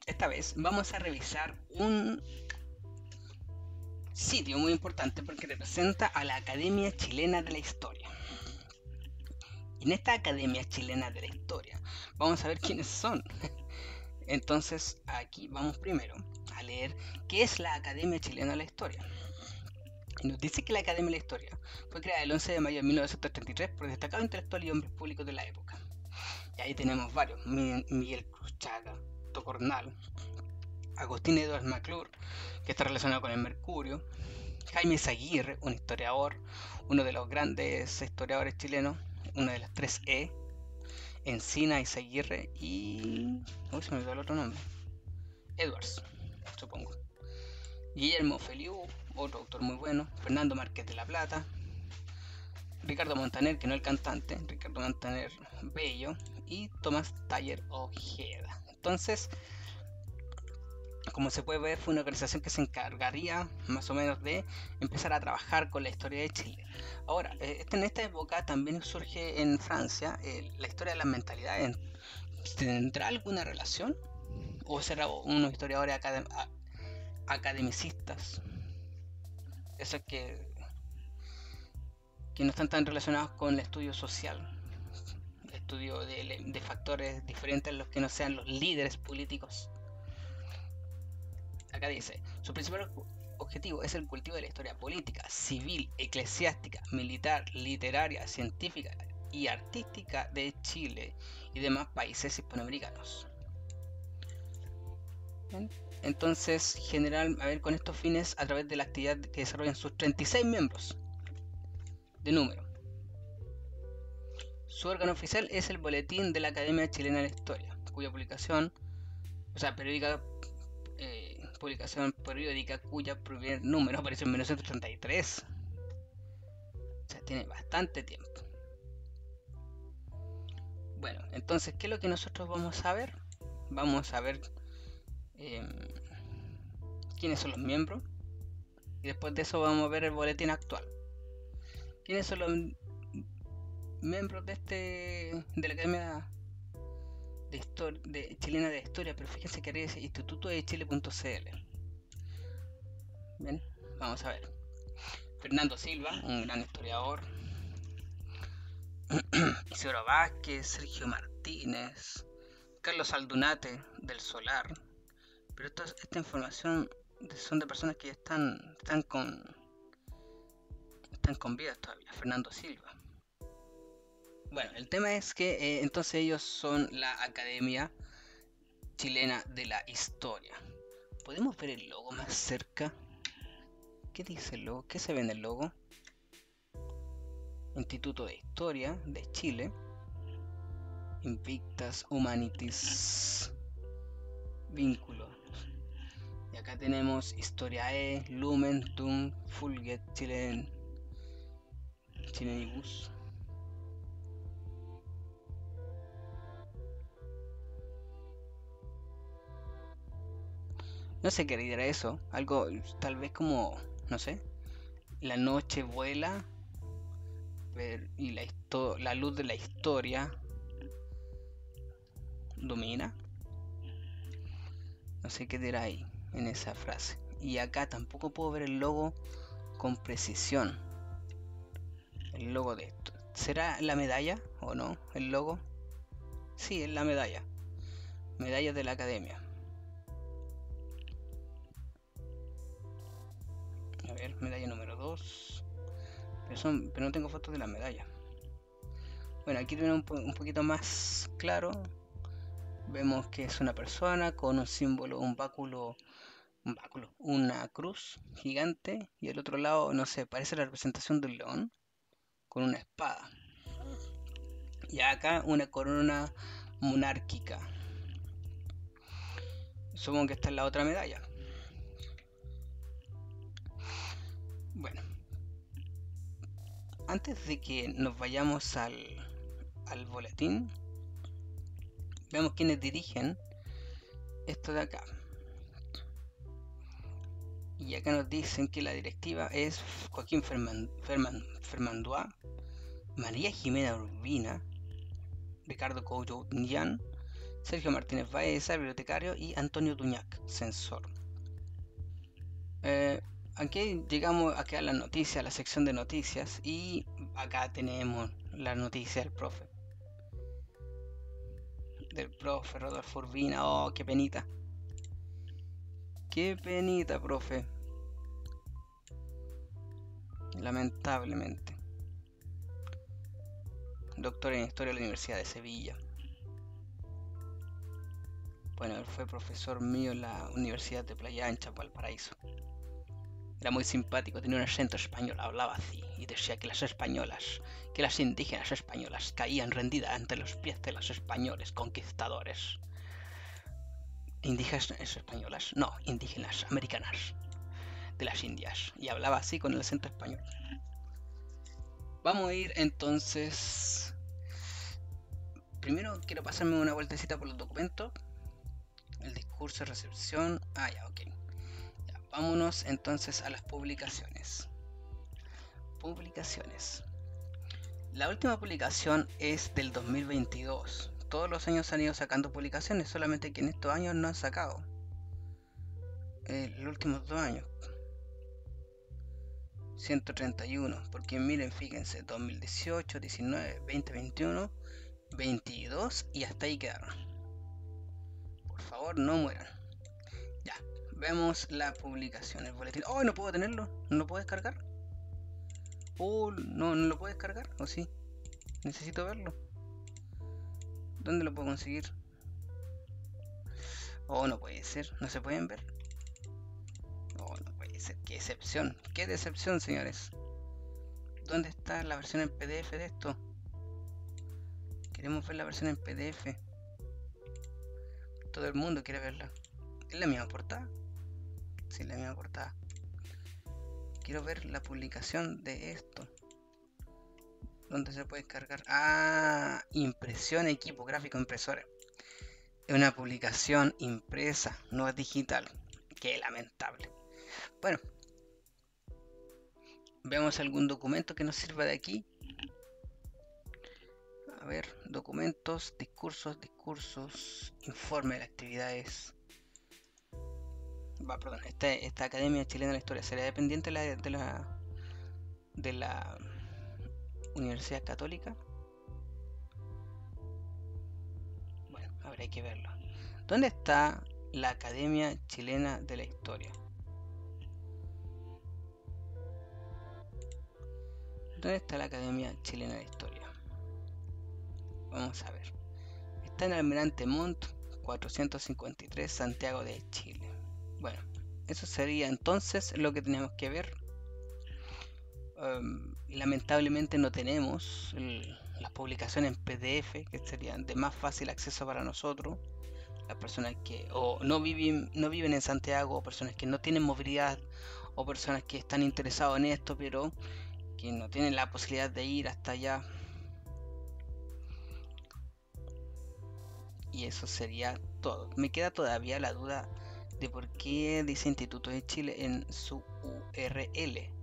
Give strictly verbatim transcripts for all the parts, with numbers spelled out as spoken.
esta vez vamos a revisar un sitio muy importante porque representa a la Academia Chilena de la Historia. Y en esta Academia Chilena de la Historia vamos a ver quiénes son. Entonces aquí vamos primero a leer qué es la Academia Chilena de la Historia. Y nos dice que la Academia de la Historia fue creada el once de mayo de mil novecientos treinta y tres por destacados intelectuales y hombres públicos de la época. Y ahí tenemos varios: Miguel Cruchaga, Tocornal, Agustín Edwards McClure, que está relacionado con el mercurio, Jaime Zaguirre, un historiador, uno de los grandes historiadores chilenos, una de las tres E, Encina, Izaguirre y... uy, se me olvidó el otro nombre. Edwards, supongo. Guillermo Feliu, otro autor muy bueno. Fernando Márquez de la Plata. Ricardo Montaner, que no es el cantante, Ricardo Montaner Bello. Y Tomás Taller Ojeda. Entonces, como se puede ver, fue una organización que se encargaría más o menos de empezar a trabajar con la historia de Chile. Ahora, en esta época también surge en Francia eh, la historia de las mentalidades. ¿Tendrá alguna relación? ¿O será unos historiadores academ academicistas? Esos que, que no están tan relacionados con el estudio social, el estudio de, de factores diferentes a los que no sean los líderes políticos. Acá dice, su principal objetivo es el cultivo de la historia política, civil, eclesiástica, militar, literaria, científica y artística de Chile y demás países hispanoamericanos. Entonces, general, a ver, con estos fines, a través de la actividad que desarrollan sus treinta y seis miembros de número. Su órgano oficial es el Boletín de la Academia Chilena de la Historia, cuya publicación, o sea, periódica, eh, publicación periódica cuya primer número apareció en mil novecientos treinta y tres. O sea, tiene bastante tiempo. Bueno, entonces, ¿qué es lo que nosotros vamos a ver? Vamos a ver eh, quiénes son los miembros. Y después de eso vamos a ver el boletín actual. ¿Quiénes son los miembros de este de la Academia de, Histor de Chilena de Historia? Pero fíjense que dice instituto de chile punto c l. Bien, vamos a ver. Fernando Silva, un gran historiador. Isidoro Vázquez, Sergio Martínez, Carlos Aldunate del Solar. Pero esto, esta información son de personas que ya están, están con están con vida todavía. Fernando Silva. Bueno, el tema es que eh, entonces ellos son la Academia Chilena de la Historia. ¿Podemos ver el logo más cerca? ¿Qué dice el logo? ¿Qué se ve en el logo? Instituto de Historia de Chile, Invictas Humanities, Vínculos. Y acá tenemos Historiae, Lumen, Tum, Fulget, Chilen, Chilenibus. No sé qué era eso, algo tal vez como, no sé, la noche vuela y la, la luz de la historia domina. No sé qué dirá ahí en esa frase. Y acá tampoco puedo ver el logo con precisión. El logo de esto. ¿Será la medalla o no? ¿El logo? Sí, es la medalla. Medalla de la Academia. A ver, medalla número dos. Pero, son, pero no tengo fotos de la medalla. Bueno, aquí tiene un, po un poquito más claro. Vemos que es una persona con un símbolo, un báculo, un báculo, una cruz gigante. Y al otro lado, no sé, parece la representación de un león con una espada. Y acá una corona monárquica. Supongo que esta es la otra medalla. Bueno, antes de que nos vayamos al, al boletín, veamos quiénes dirigen esto de acá. Y acá nos dicen que la directiva es Joaquín Ferman, Ferman, Fermandois, María Jimena Urbina, Ricardo Couto Millán, Sergio Martínez Baeza, bibliotecario, y Antonio Duñac, censor. Eh, aquí llegamos a quedar las noticias, la sección de noticias, y acá tenemos la noticia del profe. Del profe Rodolfo Urbina. Oh, qué penita. Qué penita, profe. Lamentablemente. Doctor en Historia de la Universidad de Sevilla. Bueno, él fue profesor mío en la Universidad de Playa Ancha, Valparaíso. Era muy simpático, tenía un acento español, hablaba así y decía que las españolas, que las indígenas españolas caían rendidas ante los pies de los españoles conquistadores. Indígenas españolas, no, indígenas americanas, de las Indias, y hablaba así con el acento español. Vamos a ir entonces. Primero quiero pasarme una vueltecita por los documentos. El discurso de recepción. Ah, ya, ok. Ya, vámonos entonces a las publicaciones. Publicaciones. La última publicación es del dos mil veintidós. Todos los años han ido sacando publicaciones, solamente que en estos años no han sacado. Eh, los últimos dos años. ciento treinta y uno. Porque miren, fíjense, dos mil dieciocho, diecinueve, veinte, veintiuno, veintidós y hasta ahí quedaron. Por favor, no mueran. Ya, vemos la publicación, el boletín. ¡Oh, no puedo tenerlo! ¿No lo puedo descargar? Oh, no, no lo puedo descargar, ¿o sí? Necesito verlo. ¿Dónde lo puedo conseguir? Oh, no puede ser, no se pueden ver. Oh, no puede ser, qué decepción, qué decepción, señores. ¿Dónde está la versión en P D F de esto? Queremos ver la versión en P D F. Todo el mundo quiere verla. ¿Es la misma portada? Sí, la misma portada. Quiero ver la publicación de esto. ¿Dónde se puede descargar? Ah, impresión, equipo gráfico, impresora. Es una publicación impresa, no es digital. Qué lamentable. Bueno, veamos algún documento que nos sirva de aquí. A ver, documentos, discursos, discursos, informe de actividades. Va, perdón, esta, esta Academia Chilena de la Historia sería dependiente de la, de la, de la Universidad Católica. Bueno, habrá que verlo. ¿Dónde está la Academia Chilena de la Historia? ¿Dónde está la Academia Chilena de la Historia? Vamos a ver. Está en Almirante Montt cuatrocientos cincuenta y tres, Santiago de Chile. Bueno, eso sería entonces lo que tenemos que ver. Um, lamentablemente no tenemos el, las publicaciones en P D F, que serían de más fácil acceso para nosotros. Las personas que o no viven, no viven en Santiago, o personas que no tienen movilidad, o personas que están interesados en esto, pero que no tienen la posibilidad de ir hasta allá. Y eso sería todo. Me queda todavía la duda de por qué dice Instituto de Chile en su U R L.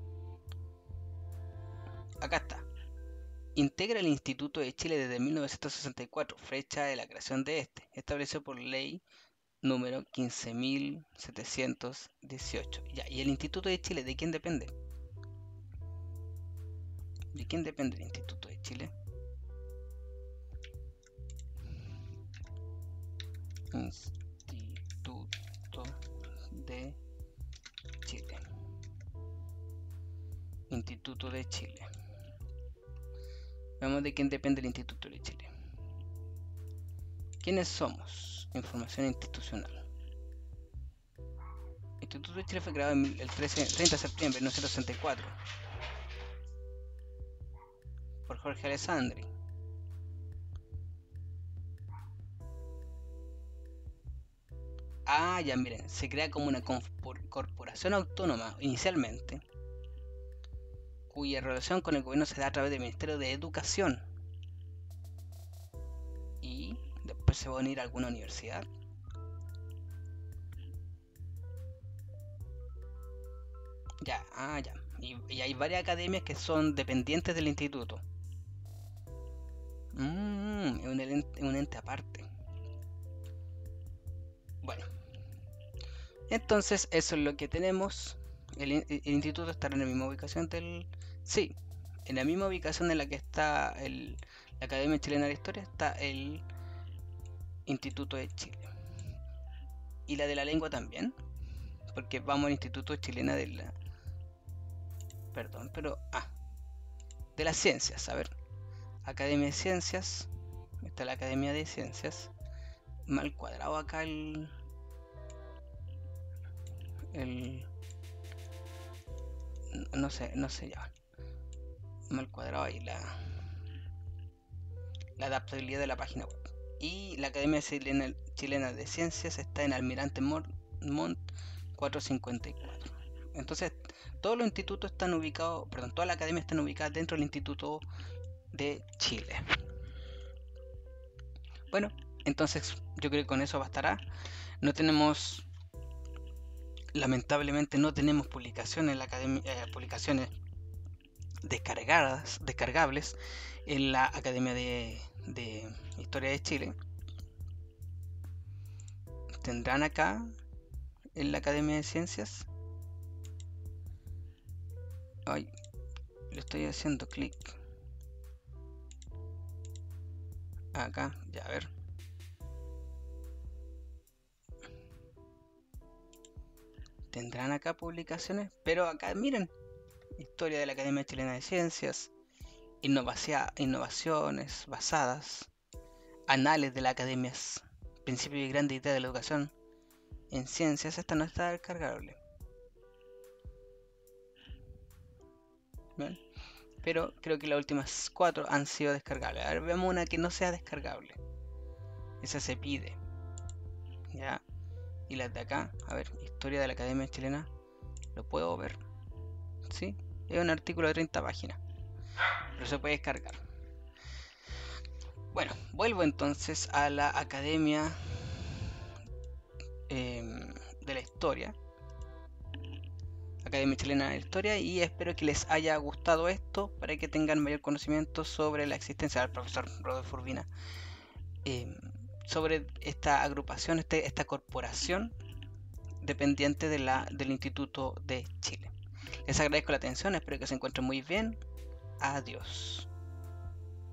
Acá está. Integra el Instituto de Chile desde mil novecientos sesenta y cuatro, fecha de la creación de este, establecido por ley número quince mil setecientos dieciocho. Ya, ¿y el Instituto de Chile de quién depende? ¿De quién depende el Instituto de Chile? Instituto de Chile. Instituto de Chile. Veamos de quién depende el Instituto de Chile. ¿Quiénes somos? Información institucional. El Instituto de Chile fue creado el trece, treinta de septiembre de mil novecientos sesenta y cuatro por Jorge Alessandri. Ah, ya miren, se crea como una corporación autónoma inicialmente, cuya relación con el gobierno se da a través del Ministerio de Educación. Y después se va a unir a alguna universidad. Ya, ah, ya. Y, y hay varias academias que son dependientes del instituto. Mm, es un ente, un ente aparte. Bueno, entonces eso es lo que tenemos. El, el instituto estará en la misma ubicación del... Sí, en la misma ubicación en la que está el, la Academia Chilena de la Historia está el Instituto de Chile. Y la de la lengua también, porque vamos al Instituto Chilena de la... Perdón, pero... Ah, de las Ciencias, a ver. Academia de Ciencias. Está la Academia de Ciencias. Mal cuadrado acá el... El... No sé, no sé ya. Mal cuadrado ahí la... La adaptabilidad de la página web. Y la Academia Chilena, Chilena de Ciencias está en Almirante Montt cuatrocientos cincuenta y cuatro. Entonces, todos los institutos están ubicados, perdón, todas las academias están ubicadas dentro del Instituto de Chile. Bueno, entonces yo creo que con eso bastará. No tenemos, lamentablemente no tenemos publicaciones en la academia, eh, publicaciones descargadas, descargables en la Academia de, de Historia de Chile. ¿Tendrán acá en la Academia de Ciencias? Ay, le estoy haciendo clic. Acá, ya a ver. Tendrán acá publicaciones, pero acá miren. Historia de la Academia Chilena de Ciencias. Innovaciones basadas. Anales de la Academia. Principios y grandes ideas de la educación en ciencias. Esta no está descargable. ¿Ven? Pero creo que las últimas cuatro han sido descargables. A ver, veamos una que no sea descargable. Esa se pide. Ya. Y las de acá, a ver, historia de la Academia Chilena. ¿Lo puedo ver? Sí, es un artículo de treinta páginas. Pero se puede descargar. Bueno, vuelvo entonces a la Academia eh, de la Historia. Academia Chilena de la Historia, y espero que les haya gustado esto para que tengan mayor conocimiento sobre la existencia del profesor Rodolfo Urbina, eh, sobre esta agrupación, este, esta corporación dependiente de la, del Instituto de Chile. Les agradezco la atención, espero que se encuentren muy bien. Adiós.